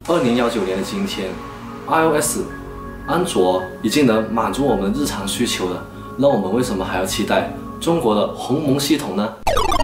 2019年的今天 ，iOS、安卓已经能满足我们日常需求了，那我们为什么还要期待中国的鸿蒙系统呢？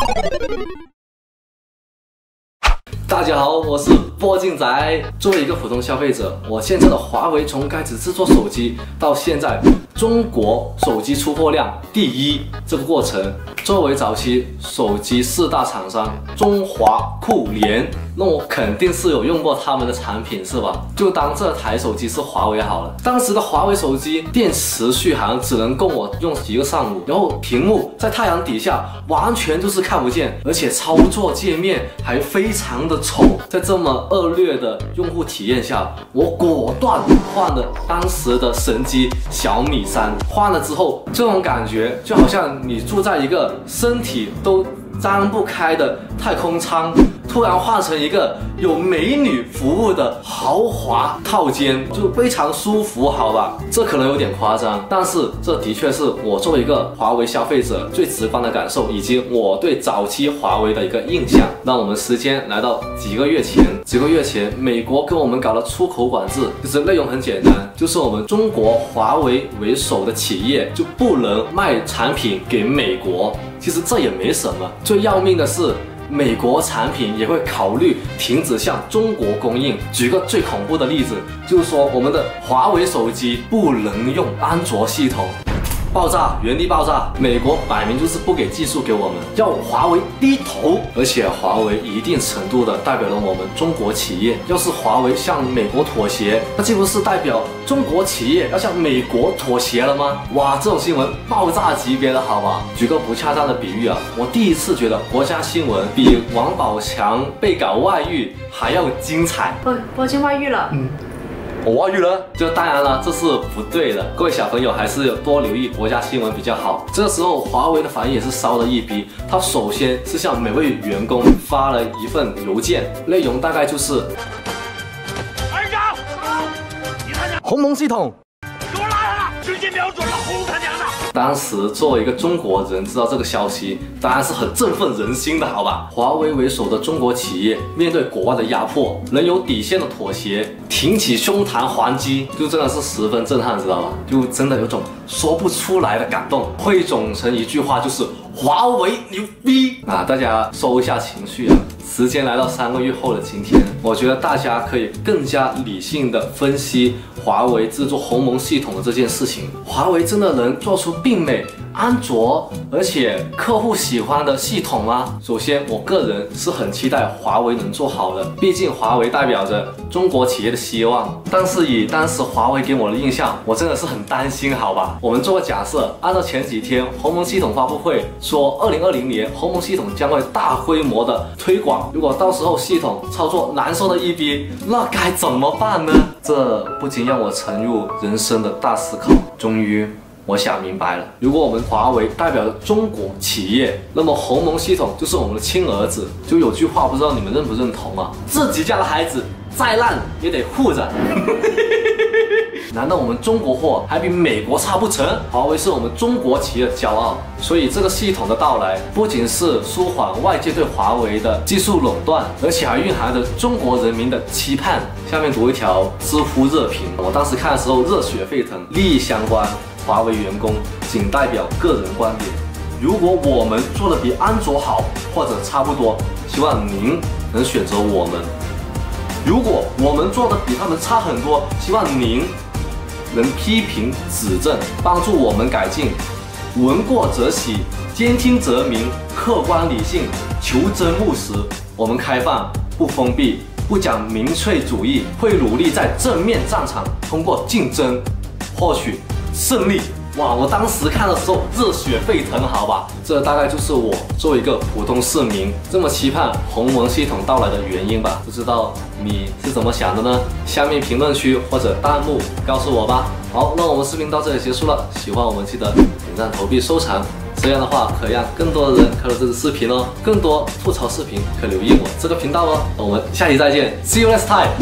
大家好，我是波镜仔。作为一个普通消费者，我见证了华为从开始制作手机到现在中国手机出货量第一这个过程。作为早期手机4大厂商中华酷联，那我肯定是有用过他们的产品，是吧？就当这台手机是华为好了。当时的华为手机电池续航只能供我用1个上午，然后屏幕在太阳底下完全就是看不见，而且操作界面还非常的丑。在这么恶劣的用户体验下，我果断换了当时的神机小米3。换了之后，这种感觉就好像你住在一个身体都张不开的太空舱，突然换成一个有美女服务的豪华套间，就非常舒服，好吧？这可能有点夸张，但是这的确是我作为一个华为消费者最直观的感受，以及我对早期华为的一个印象。让我们时间来到几个月前，美国跟我们搞了出口管制，其实内容很简单，就是我们中国华为为首的企业就不能卖产品给美国。其实这也没什么，最要命的是，美国产品也会考虑停止向中国供应。举个最恐怖的例子，就是说我们的华为手机不能用安卓系统。爆炸，原地爆炸！美国摆明就是不给技术给我们，要华为低头。而且华为一定程度的代表了我们中国企业。要是华为向美国妥协，那岂不是代表中国企业要向美国妥协了吗？哇，这种新闻爆炸级别的好吧？举个不恰当的比喻啊，我第一次觉得国家新闻比王宝强被搞外遇还要精彩。 波镜外遇了。 我外遇了，就当然了，这是不对的。各位小朋友还是多留意国家新闻比较好。这个时候，华为的反应也是烧了一逼。他首先是向每位员工发了一份邮件，内容大概就是： 排长，你看鸿蒙系统， 给我拉下来，直接瞄准了，轰他娘的！ 当时作为一个中国人知道这个消息，当然是很振奋人心的，好吧？华为为首的中国企业面对国外的压迫，能有底线的妥协，挺起胸膛还击，就真的是十分震撼，知道吧？就真的有种说不出来的感动，汇总成一句话就是华为牛逼啊！大家收一下情绪啊！时间来到3个月后的今天，我觉得大家可以更加理性的分析华为制作鸿蒙系统的这件事情。华为真的能做出媲美安卓而且客户喜欢的系统吗？首先，我个人是很期待华为能做好的，毕竟华为代表着中国企业的希望。但是以当时华为给我的印象，我真的是很担心，好吧？我们做个假设，按照前几天鸿蒙系统发布会说，2020年鸿蒙系统将会大规模的推广。如果到时候系统操作难受的一逼，那该怎么办呢？这不禁让我沉入人生的大思考。终于我想明白了，如果我们华为代表着中国企业，那么鸿蒙系统就是我们的亲儿子。就有句话不知道你们认不认同啊，自己家的孩子再烂也得护着。难道我们中国货还比美国差不成？华为是我们中国企业的骄傲，所以这个系统的到来不仅是舒缓外界对华为的技术垄断，而且还蕴含着中国人民的期盼。下面读一条知乎热评，我当时看的时候热血沸腾。利益相关，华为员工仅代表个人观点。如果我们做的比安卓好或者差不多，希望您能选择我们。如果我们做的比他们差很多，希望您能批评指正，帮助我们改进。闻过则喜，兼听则明，客观理性，求真务实。我们开放不封闭，不讲民粹主义，会努力在正面战场通过竞争获取胜利。哇！我当时看的时候热血沸腾，好吧？这大概就是我作为一个普通市民这么期盼鸿蒙系统到来的原因吧。不知道你是怎么想的呢？下面评论区或者弹幕告诉我吧。好，那我们视频到这里结束了。喜欢我们记得点赞、投币、收藏，这样的话可以让更多的人看到这个视频哦。更多吐槽视频可留意我这个频道哦。我们下期再见 ，See you next time，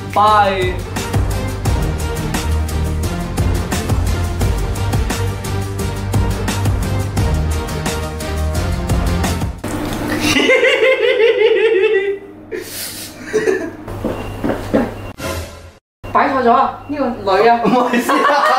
bye。 擺錯咗啊！呢個女啊， 唔係先。